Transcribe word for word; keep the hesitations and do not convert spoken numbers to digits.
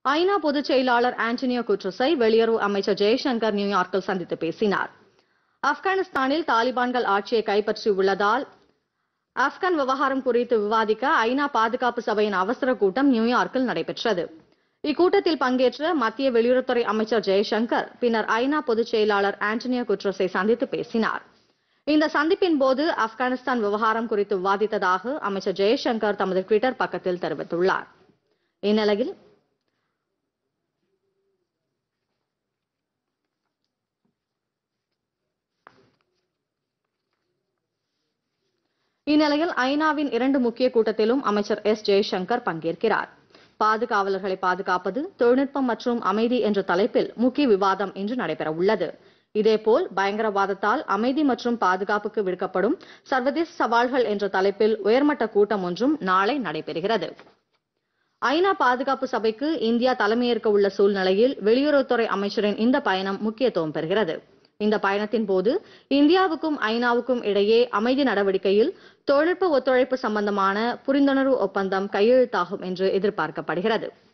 ஐநா பொதுச் செயலாளர் ஆண்டனியோ குட்ரஸை வெளியுறவு அமைச்சர் ஜெய்சங்கர் நியூயார்க்கில் சந்தித்து பேசினார். ஆப்கானிஸ்தானில் தாலிபான்கள் ஆட்சியை கைப்பற்றியுள்ளதால் ஆப்கான் விவகாரம் குறித்து விவாதிக்க ஐநா பாதுகாப்பு சபையின் அவசர கூட்டம் நியூயார்க்கில் நடைபெற்றது. இக்கூட்டத்தில் பங்கேற்ற மத்திய வெளியுறவுத்துறை அமைச்சர் ஜெய்சங்கர் பின்னர் ஐநா பொதுச் செயலாளர் ஆண்டனியோ குட்ரஸை சந்தித்து பேசினார். இந்த சந்திப்பின் போது ஆப்கானிஸ்தான் விவகாரம் குறித்து விவாதித்ததாக அமைச்சர் ஜெய்சங்கர் தமது ட்விட்டர் பக்கத்தில் தெரிவித்துள்ளார். இந்நிலையில் இந்நிலையில் ஐநாவின் இரண்டு முக்கிய கூட்டத்திலும் அமைச்சர் எஸ் ஜெய்சங்கர் பங்கேற்கிறார். பாதுகாவலர்களை பாதுகாப்பது, தொழில்நுட்பம் மற்றும் அமைதி என்ற தலைப்பில் முக்கிய விவாதம் இன்று நடைபெறவுள்ளது. இதேபோல் பயங்கரவாதத்தால் அமைதி மற்றும் பாதுகாப்புக்கு விடுக்கப்படும் சர்வதேச சவால்கள் என்ற தலைப்பில் உயர்மட்ட கூட்டம் ஒன்றும் நாளை நடைபெறுகிறது. ஐநா பாதுகாப்பு சபைக்கு இந்தியா தலைமையேற்க உள்ள சூழ்நிலையில் வெளியுறவுத்துறை அமைச்சரின் இந்த பயணம் முக்கியத்துவம் பெறுகிறது. இந்த பயணத்தின் போது இந்தியாவுக்கும் ஐநாவுக்கும் இடையே அமைதி நடவடிக்கையில் தொழில்நுட்ப ஒத்துழைப்பு சம்பந்தமான புரிந்துணர்வு ஒப்பந்தம் கையெழுத்தாகும் என்று எதிர்பார்க்கப்படுகிறது.